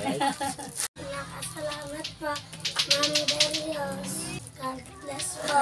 Salamat po, Mami Darius. God bless po.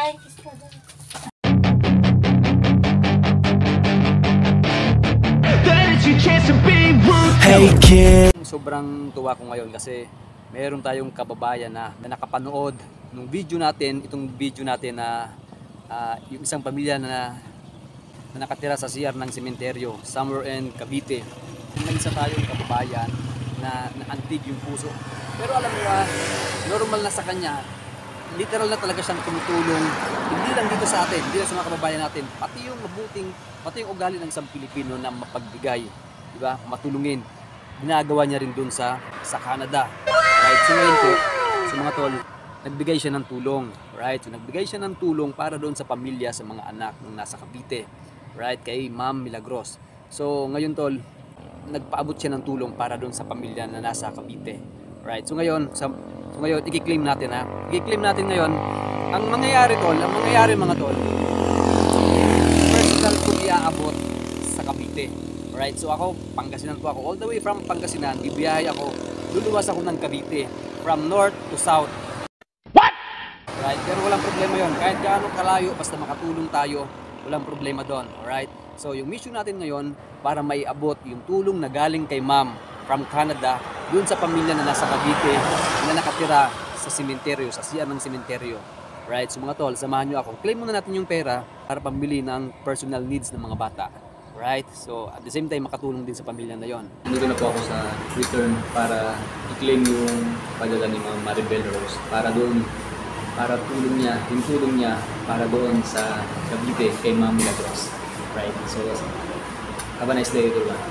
Hey kid! Sobrang tuwa ko ngayon kasi meron tayong kababayan na nakapanood itong video natin na yung isang pamilya na nakatira sa CR ng sementeryo somewhere in Cavite. May isa tayong kababayan na antig yung puso. Pero alam mo normal na sa kanya, literal na talaga siyang tumutulong, hindi lang dito sa atin, hindi lang sa mga kababayan natin, pati yung ugali ng isang Pilipino na mapagbigay, di ba? Matulungin. Ginagawa niya rin dun sa Canada. Right? So ngayon po, sa mga tol, nagbigay siya ng tulong. Right? So nagbigay siya ng tulong para doon sa pamilya, sa mga anak ng nasa Cavite. Right? Kay Ma'am Milagros. So ngayon tol, nagpaabot siya ng tulong para doon sa pamilya na nasa Cavite. Right? So ngayon, i-claim natin ha. I-claim natin ngayon, ang mangyayari mga tol, personal ko iaabot sa Cavite. Right? So ako, Pangasinan po ako. All the way from Pangasinan, bibiyahe ako. Luluwas ako ng Cavite. From north to south. What? Right? Pero walang problema yon. Kahit gaano kalayo, basta makatulong tayo, walang problema doon. Alright? So yung mission natin ngayon, para maiabot yung tulong na galing kay Ma'am from Canada, dun sa pamilya na nasa Cavite, na nakatira sa sementeryo, sa CR ng sementeryo. Right? So mga tol, samahan nyo ako. Claim muna natin yung pera para pambili ng personal needs ng mga bata. Right? So at the same time, makatulong din sa pamilya na yon. Nandito na po ako sa return para i-claim yung padala ni Ma'am Maribel Rose para doon, para tulong niya para doon sa Cavite kay Ma'am Milagros. Right? So have a nice day everyone.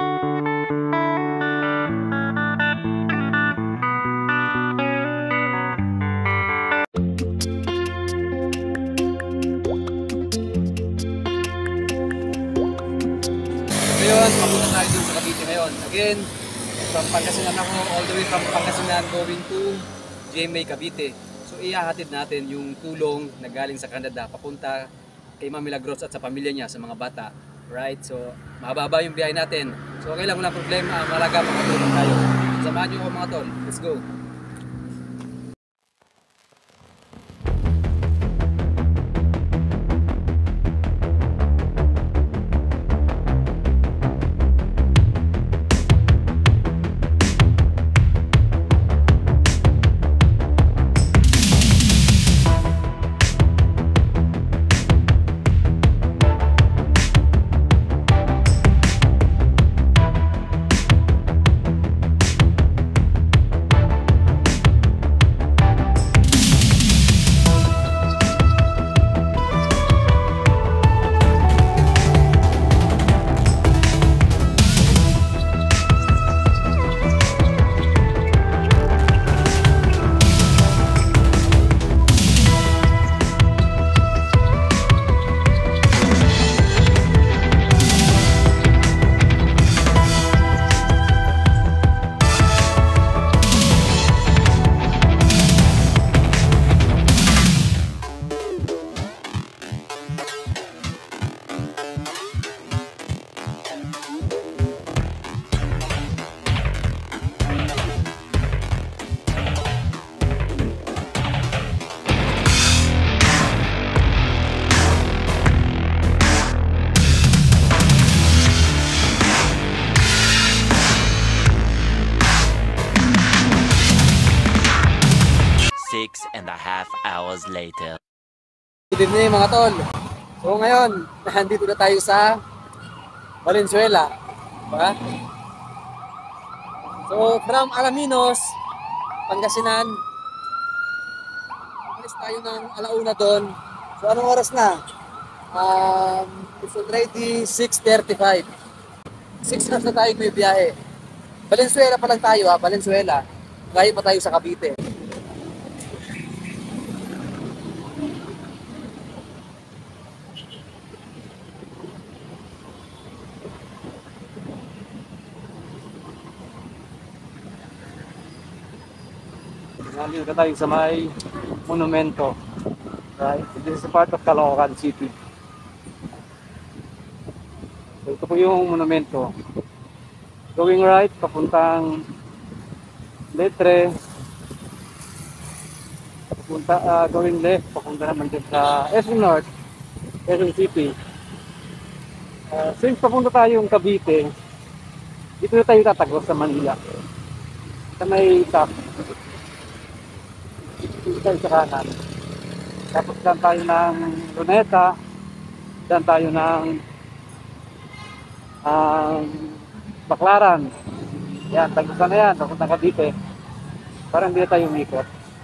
Ngayon, papunta tayo dun sa Cavite ngayon. Again, from Pangasinan ako, all the way from Pangasinan going to GMA Cavite. So ihahatid natin yung tulong na galing sa Canada papunta kay Ma'am Milagros at sa pamilya niya, sa mga bata. Right? So mahaba yung biyahe natin. So okay lang, walang problema. Malaga, makatulong tayo. Samahan niyo ako mga tol. Let's go! Hours later. Good evening mga tol. So ngayon, nandito na tayo sa Valenzuela. Diba? So from Alaminos, Pangasinan, alis tayo ng alauna doon. So anong oras na? It's already 6:35. 6 hours na tayo may biyahe. Valenzuela pa lang tayo ha, Valenzuela. Galing pa tayo sa Cavite. Nandito tayo sa may monumento. Right? This is a part of Caloocan City. So ito po yung monumento. Going right, papuntang Letre. Papunta, going left, papunta naman din sa SM North, SM City. Since papunta tayong Cavite, dito na tayo tatagos sa Manila. Sa may top. Dito tayo sa kanan. Tapos dyan tayo ng Luneta. Dyan tayo ng Baclaran. Yan, tagusan na yan. Papunta Cavite. Parang hindi na tayo umikot.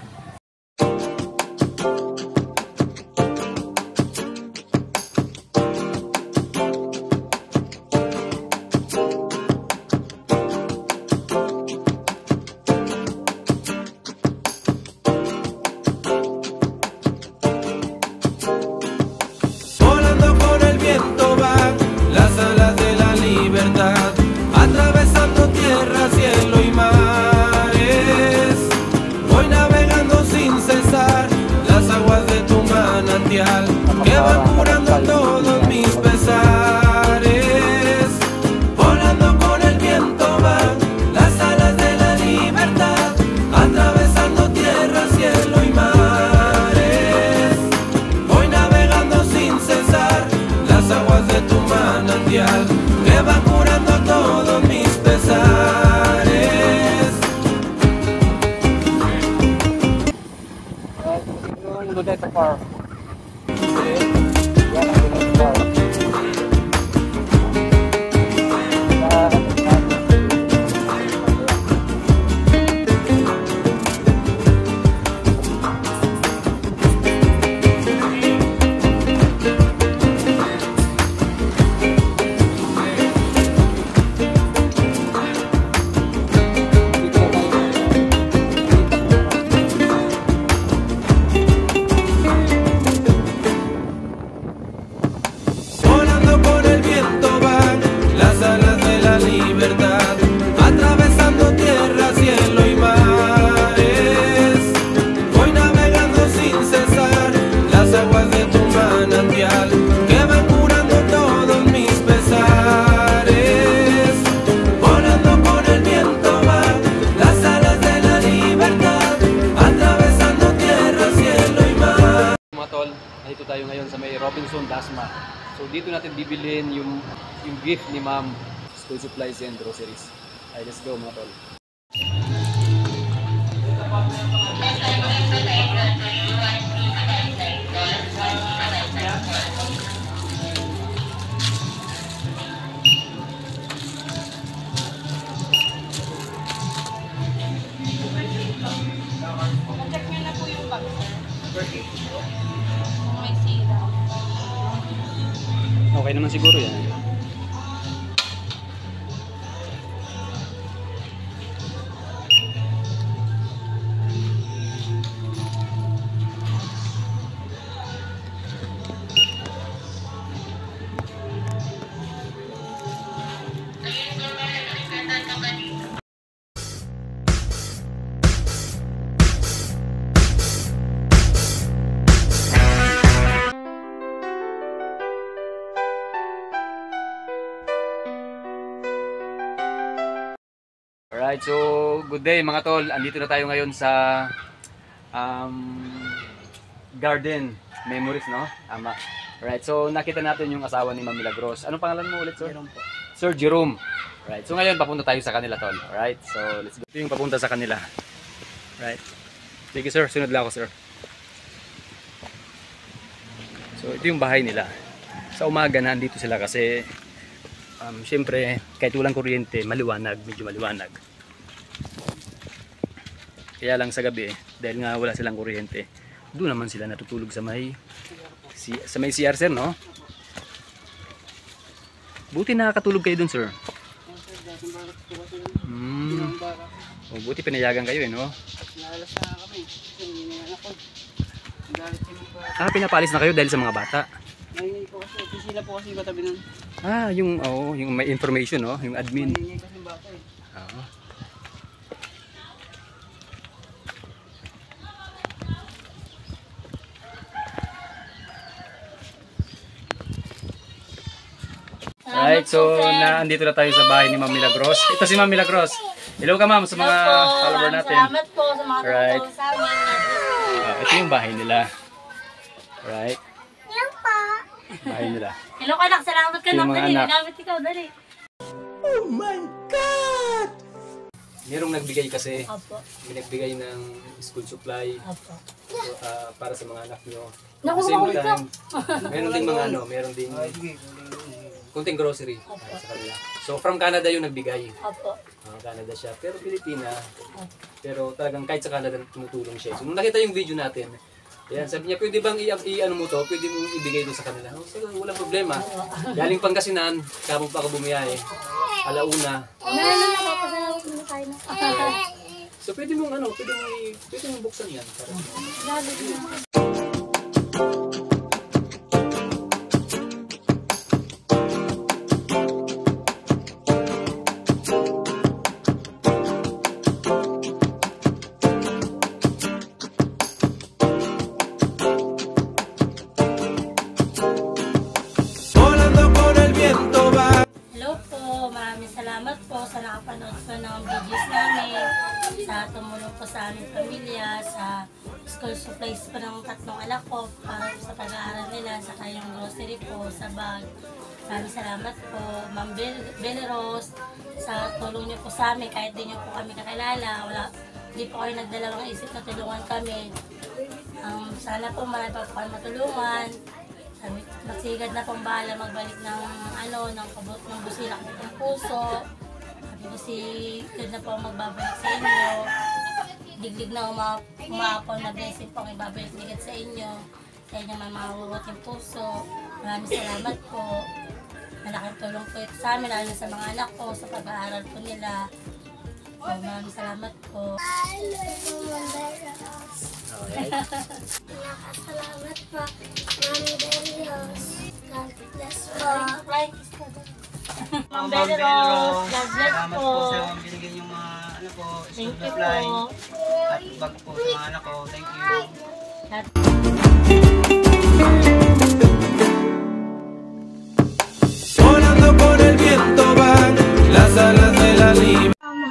Volando con el viento van las alas de la libertad, atravesando tierra, cielo y mares. Voy navegando sin cesar las aguas de tu manantial, que van curando todos mis pesares. Volando con el viento van las alas de la libertad, atravesando tierra, cielo y mares. Voy navegando sin cesar las aguas de tu manantial, que va curando todos mis pesares. Yung Luneta Park. Yan ang Luneta Park. Volando con el viento van las alas de la libertad, atravesando tierra, cielo y mares. Voy navegando sin cesar las aguas de tu manantial, que van curando todos mis pesares. Volando con el viento van las alas de la libertad, atravesando tierra, cielo y mar. Mga tol, nandito tayo ngayon sa may Robinson Dasma. So dito natin bibilhin yung gift ni Ma'am, school supplies and groceries. Ay, let's go mga tol. Check nyo na po yung bag, sir. Kung may sira. Okay naman siguro yan. Alright, so good day mga tol. Andito na tayo ngayon sa Garden Memories, no? Ama. Alright, so nakita natin yung asawa ni Ma'am Milagros. Anong pangalan mo ulit, sir? Jerome po. Sir Jerome. Alright, so ngayon papunta tayo sa kanila, tol. Alright, so let's go. Ito yung papunta sa kanila. Alright. Sige sir, sunod lang ako, sir. So ito yung bahay nila. Sa umaga nandito sila kasi syempre kahit walang kuryente, maliwanag, medyo maliwanag. Kaya lang sa gabi, dahil nga wala silang kuryente, doon naman sila natutulog sa may CR, sir, no? Buti nakakatulog kayo dun, sir. O, buti pinayagan kayo, no? Ah, pinapalis na kayo dahil sa mga bata. Maingay po kasi, sila po kasi katabi nun. Ah, yung may information, no? Yung admin. Maingay kasi yung bata eh. Oo. Alright, Alright, so andito na tayo sa bahay ni Ma'am Milagros. Ito si Ma'am Milagros. Hello ka ma'am sa mga follower natin. Salamat po sa mga Right. tumutulong sa amin. Ito yung bahay nila. Alright. Yan pa. Bahay nila. Hello anak, salamat ka Yung nak. mga Dali, anak. nagamit ikaw, dali. Merong nagbigay kasi, Opo. may nagbigay ng school supply Opo. so, para sa mga anak nyo. Naku, Kasi mahuli ka. meron ding mga meron ding kunting grocery sa kanila. So from Canada yung nagbigay. Opo. Canada siya, pero Pilipina. Pero talagang kahit sa Canada tumutulong siya. So nung nakita yung video natin, yan, sabi niya, pwede bang i-ano mo to? Pwede mong ibigay doon sa kanila. Oh, sige, walang problema. Galing Pangasinan, kamo pa ka bumiyahe. Alauna. Meron na napapasalamat mo tayo na. So pwede mong pwede mong buksan yan. Para Volando con el viento va. Hello po, maraming salamat po sa nakapanood po ng videos namin, sa tumulong po sa aming pamilya, sa school supplies po ng tatlong anak ko para po sa pag-aaral nila, sa kayong grocery po, sa bag. Maraming salamat po, Ma'am Belleros, sa tulong niyo po sa amin, kahit di niyo po kami kakilala, di po kayo nagdalawang isip na tulungan kami. Sana po marami pa po kayo matulungan. Magsigad na pong bahala magbalik ng ng busilak ng puso. Sabi ko sigad na po magbabalik sa inyo. Digdig na umapon na blessing po ang ibabalik ligad sa inyo. Sa inyo may mahuhugot yung puso. Maraming salamat po. Malaking tulong po ito sa amin, lalo sa mga anak ko, sa pag-aaral po nila. So, maraming salamat po. Nakasalamat po. Mami Berrios. God bless po. Ma'am Belleros, God bless Salamat po. po sa mga binigyan yung mga school Thank you supply po. at bag po sa mga anak ko. Thank you. Volando con el viento van las alas de la libertad.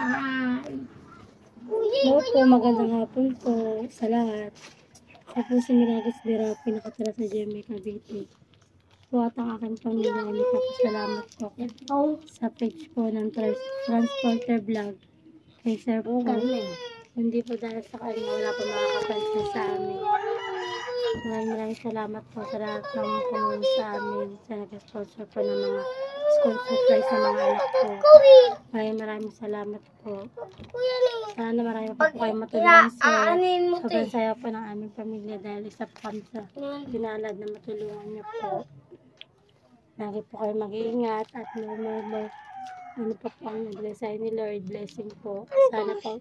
Hello po, magandang hapon po sa lahat. Ako po si Milagros Berapi, nakatira sa GMA Cavite. Po at ang aking pamilya ay nagpapasalamat po sa page po ng Transporter Vlog. Kay Sir po, hindi po dahil sa kanya wala po makakapansin sa amin. Maraming salamat po sa lahat ng tumulong sa amin sa nag-sponsor po ng mga school supplies sa mga anak ko. Maraming salamat po. Sana marami pa po kayong matulungan sa sobrang saya po ng aming pamilya dahil isa po kami sa pinalad na matulungan niyo po. Lagi po kayo mag-iingat at ano pa po ang blessing ni Lord, blessing po. Sana po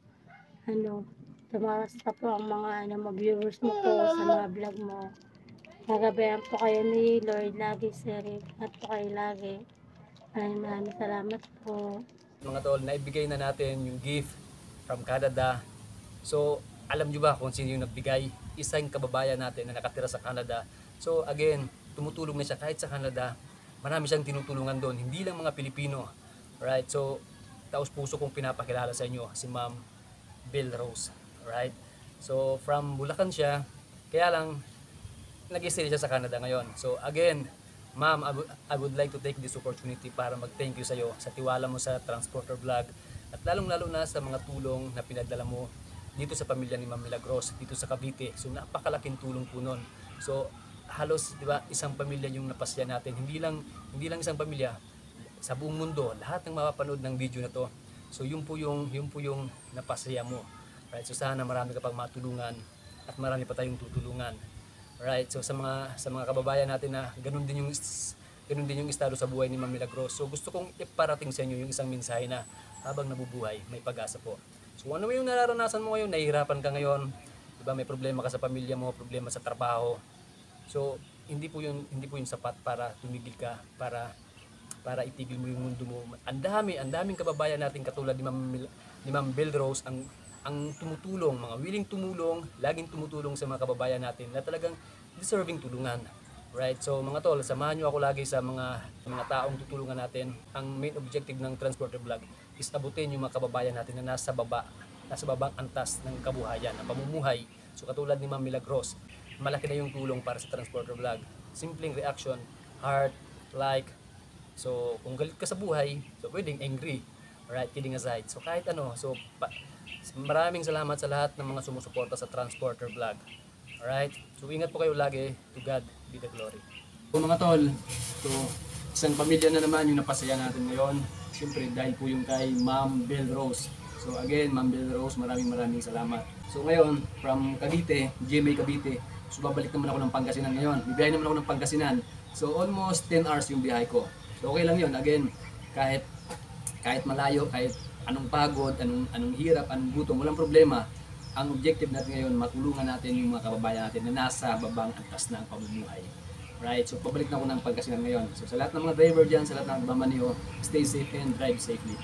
tumakas pa po ang mga viewers mo po sa mga vlog mo. Nagabayan po kayo ni Lord lagi, sir. At po kayo lagi. Maraming salamat po. mga tol, naibigay na natin yung gift from Canada. So, alam nyo ba kung sino yung nagbigay? Isang kababayan natin na nakatira sa Canada. So, again, tumutulong na siya kahit sa Canada. Marami siyang tinutulungan doon, hindi lang mga Pilipino. Right? So, taos puso kong pinapakilala sa inyo si Ma'am Belleros. Right? So, from Bulacan siya, kaya lang nag-stay siya sa Canada ngayon. So, again, Ma'am, I would like to take this opportunity para mag-thank you sa iyo sa tiwala mo sa Transporter Vlog at lalong-lalo na sa mga tulong na pinadala mo dito sa pamilya ni Ma'am Milagros dito sa Cavite. So napakalaking tulong po nun. So halos, 'di ba, isang pamilya yung napasya natin. Hindi lang isang pamilya, sa buong mundo, lahat ng mapapanood ng video na to. So yun po yung napasaya mo. Right? So sana marami ka pang matulungan at marami pa tayong tutulungan. Right, so sa mga kababayan natin na ganun din yung estado sa buhay ni Ma'am Milagros. So gusto kong iparating sa inyo yung isang mensahe na habang nabubuhay, may pag-asa po. So ano yung nararanasan mo ngayon, nahihirapan ka ngayon, 'di ba, may problema ka sa pamilya mo, problema sa trabaho. So hindi po yun sapat para tumigil ka, para itigil mo yung mundo mo. Ang daming kababayan natin katulad ni Ma'am Belleros ang tumutulong, mga willing tumulong, laging tumutulong sa mga kababayan natin na talagang deserving tulungan. Right? So mga tol, samahan nyo ako lagi sa mga taong tutulungan natin. Ang main objective ng Transporter Vlog is abutin yung mga kababayan natin na nasa babang antas ng kabuhayan, ng pamumuhay. So katulad ni Ma'am Milagros, malaki na yung tulong para sa Transporter Vlog. Simpleng reaction, heart, like. So kung galit ka sa buhay, so pwedeng angry. Alright, kidding aside. So kahit ano, so maraming salamat sa lahat ng mga sumusuporta sa Transporter Vlog. Alright, so ingat po kayo lagi. To God be the glory. So mga tol, so isang pamilya na naman yung napasaya natin ngayon. Siyempre dahil po yung kay Ma'am Bel Rose. So again, Ma'am Bel Rose, maraming salamat. So ngayon, from Cavite, GMA Cavite, so babalik naman ako ng Pangasinan ngayon. Bibiyahe naman ako ng Pangasinan. So almost 10 hours yung biyahe ko. So okay lang yun. Again, kahit malayo, kahit anong pagod, anong hirap, anong gutom, walang problema. Ang objective natin ngayon, matulungan natin yung mga kababayan natin na nasa babang antas ng pamumuhay. Right? So pabalik na ako ng Pangasinan ngayon. So sa lahat ng mga driver dyan, sa lahat ng nagmamaneho, stay safe and drive safely.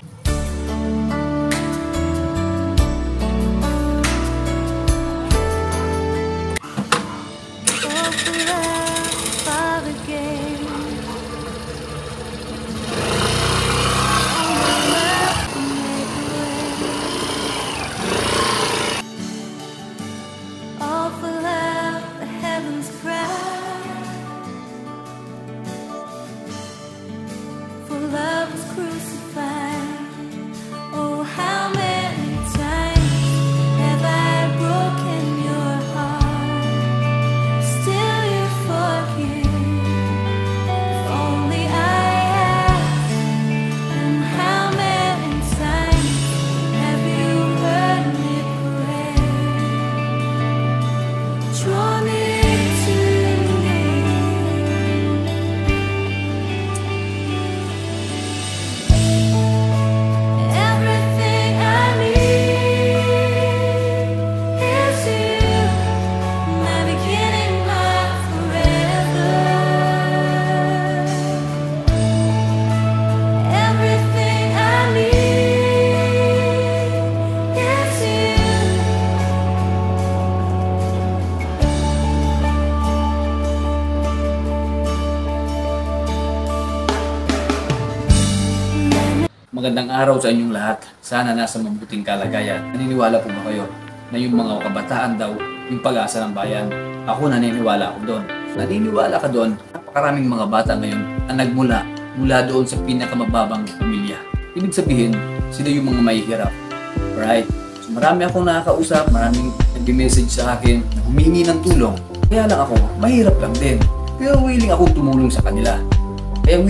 Magandang araw sa inyong lahat. Sana nasa mabuting kalagayan. Naniniwala po ba kayo na yung mga kabataan daw yung pag-asa ng bayan? Ako naniniwala ako doon. Naniniwala ka doon, napakaraming mga bata ngayon ang mula doon sa pinakamababang pamilya. Ibig sabihin, sila yung mga mahihirap. Right? So marami akong nakakausap, maraming nag-message sa akin na humingi ng tulong. Kaya lang ako, mahirap lang din. Pero willing akong tumulong sa kanila. Kaya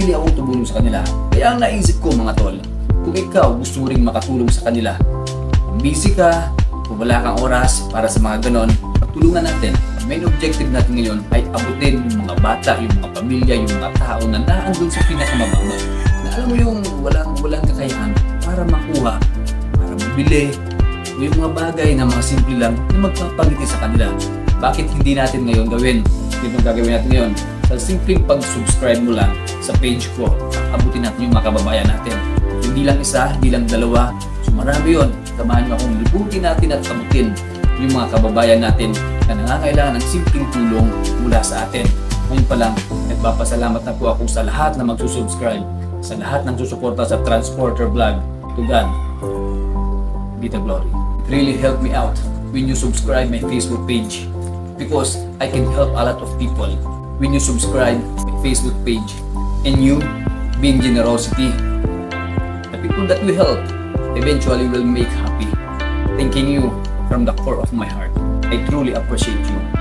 ang naisip ko mga tol, kung ikaw gusto mo ring makatulong sa kanila, kung busy ka, kung wala kang oras para sa mga ganon, pagtulungan natin. Ang main objective natin ngayon ay abutin yung mga bata, yung mga pamilya, yung mga tao na naandun sa pinakamababa. Na alam mo yung walang kakayahan para makuha, para mabili, o yung mga bagay na mga simple lang na magpapangiti sa kanila. Bakit hindi natin ngayon gawin? Ito ang gagawin natin ngayon. Sa simpleng pag-subscribe mo lang sa page ko, abutin natin yung mga kababayan natin. Hindi lang isa, hindi lang dalawa. So marami yun. Samahan nyo akong libutin natin at abutin yung mga kababayan natin na nangangailangan ng simpleng tulong mula sa atin. Ngayon pa lang, nagpapasalamat na po ako sa lahat na magsusubscribe, sa lahat ng susuporta sa Transporter Vlog. To God be the glory. It really helped me out when you subscribe my Facebook page because I can help a lot of people when you subscribe my Facebook page and you being generosity. The people that we help eventually will make happy. Thanking you from the core of my heart. I truly appreciate you.